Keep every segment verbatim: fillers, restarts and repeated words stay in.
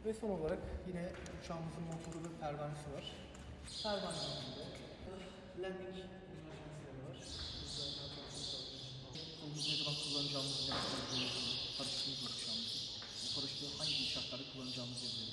Ve son olarak yine uçağımızın motoru ve pervanesi var. Pervanemizde landing emergency'leri var. Bunu ne zaman kullanacağımızı, ne kadar kullanacağımızı, paraşütümüz var uçağımızın. Bu paraşütü hangi şartlarda kullanacağımızı yazıyor.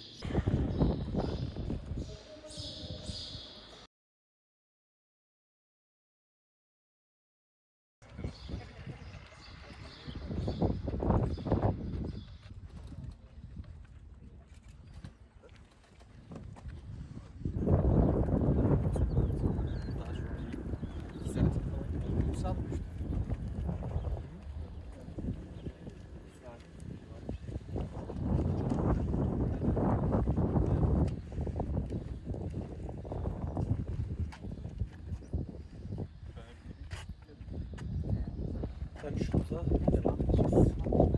Ben şurada devam edeceğiz.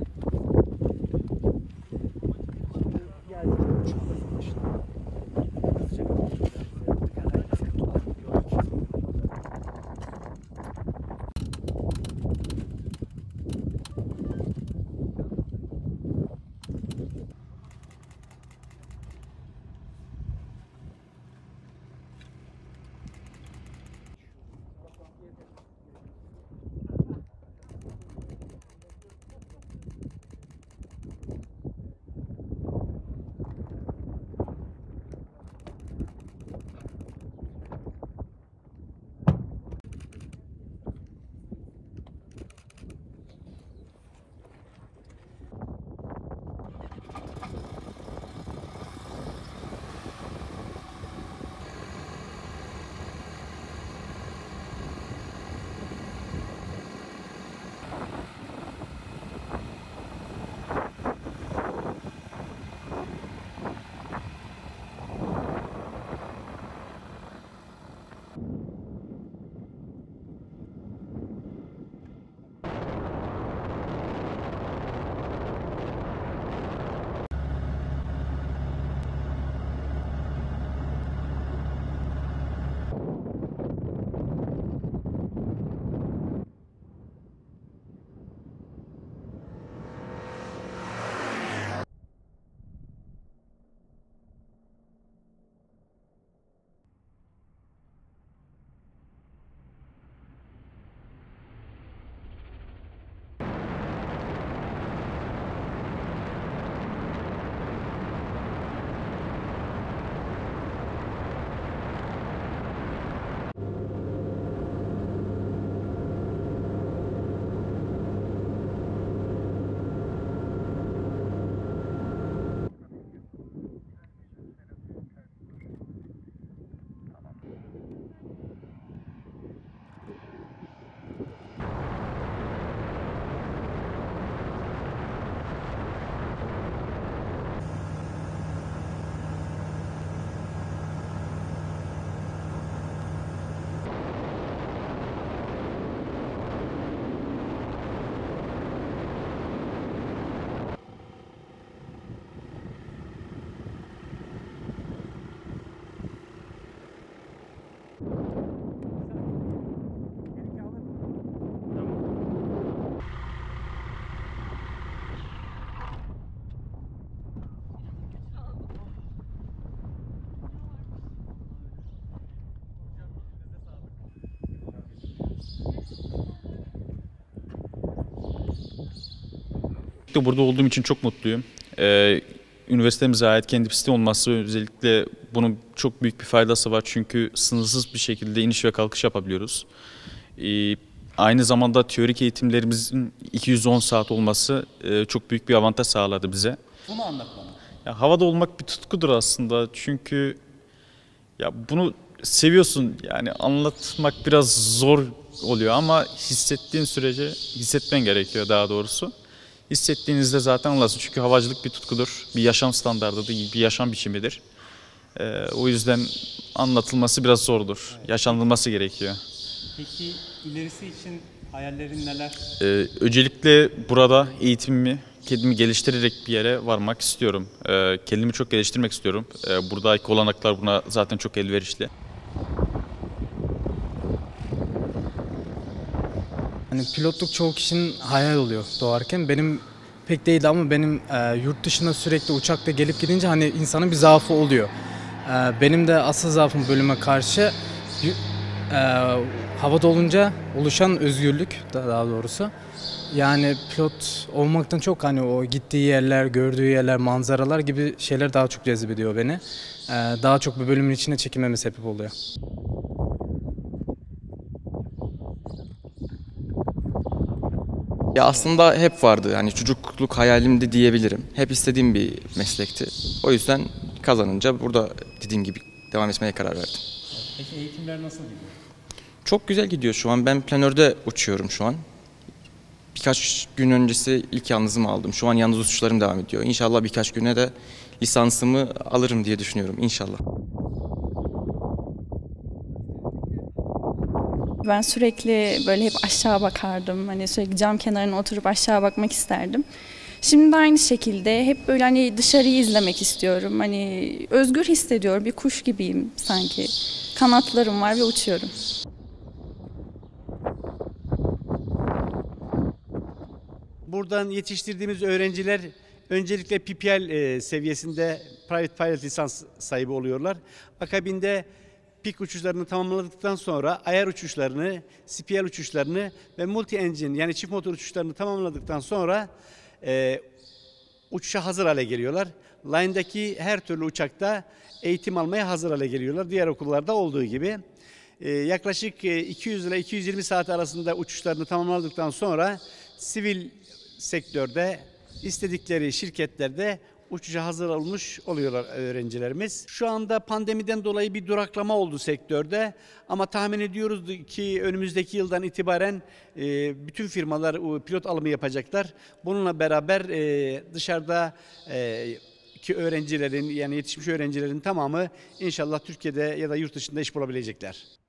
Geldik uçağımızın başına. Hızlıca bir kontrol Burada olduğum için çok mutluyum. Ee, üniversitemize ait kendi pisti olması özellikle bunun çok büyük bir faydası var. Çünkü sınırsız bir şekilde iniş ve kalkış yapabiliyoruz. Ee, aynı zamanda teorik eğitimlerimizin iki yüz on saat olması e, çok büyük bir avantaj sağladı bize. Bunu anlat bana. Ya, havada olmak bir tutkudur aslında. Çünkü ya bunu seviyorsun. Yani anlatmak biraz zor oluyor ama hissettiğin sürece hissetmen gerekiyor daha doğrusu. Hissettiğinizde zaten anlarsın. Çünkü havacılık bir tutkudur, bir yaşam standartıdır, bir yaşam biçimidir. Ee, o yüzden anlatılması biraz zordur. Evet. Yaşanılması gerekiyor. Peki ilerisi için hayallerin neler? Ee, öncelikle burada eğitimimi, kendimi geliştirerek bir yere varmak istiyorum. Ee, kendimi çok geliştirmek istiyorum. Ee, buradaki olanaklar buna zaten çok elverişli. Hani pilotluk çoğu kişinin hayal oluyor doğarken. Benim pek değildi ama benim e, yurt dışına sürekli uçakta gelip gidince hani insanın bir zaafı oluyor. E, benim de asıl zaafım bölüme karşı y- e, havada olunca oluşan özgürlük da- daha doğrusu. Yani pilot olmaktan çok hani o gittiği yerler, gördüğü yerler, manzaralar gibi şeyler daha çok cezbediyor beni. E, daha çok bir bölümün içine çekilmeme sebep oluyor. Ya aslında hep vardı. Yani çocukluk hayalimdi diyebilirim. Hep istediğim bir meslekti. O yüzden kazanınca burada dediğim gibi devam etmeye karar verdim. Peki eğitimler nasıl gidiyor? Çok güzel gidiyor şu an. Ben planörde uçuyorum şu an. Birkaç gün öncesi ilk yalnızımı aldım. Şu an yalnız uçuşlarım devam ediyor. İnşallah birkaç güne de lisansımı alırım diye düşünüyorum. İnşallah. Ben sürekli böyle hep aşağı bakardım. Hani sürekli cam kenarına oturup aşağı bakmak isterdim. Şimdi de aynı şekilde hep böyle hani dışarıyı izlemek istiyorum. Hani özgür hissediyorum. Bir kuş gibiyim sanki. Kanatlarım var ve uçuyorum. Buradan yetiştirdiğimiz öğrenciler öncelikle P P L e, seviyesinde Private Pilot lisans sahibi oluyorlar. Akabinde P I K uçuşlarını tamamladıktan sonra I R uçuşlarını, C P L uçuşlarını ve multi engine yani çift motor uçuşlarını tamamladıktan sonra e, uçuşa hazır hale geliyorlar. Line'daki her türlü uçakta eğitim almaya hazır hale geliyorlar. Diğer okullarda olduğu gibi. E, yaklaşık iki yüz ile iki yüz yirmi saat arasında uçuşlarını tamamladıktan sonra sivil sektörde istedikleri şirketlerde uçuşa hazır olmuş oluyorlar öğrencilerimiz. Şu anda pandemiden dolayı bir duraklama oldu sektörde ama tahmin ediyoruz ki önümüzdeki yıldan itibaren e, bütün firmalar e, pilot alımı yapacaklar. Bununla beraber e, dışarıda e, ki öğrencilerin yani yetişmiş öğrencilerin tamamı inşallah Türkiye'de ya da yurt dışında iş bulabilecekler.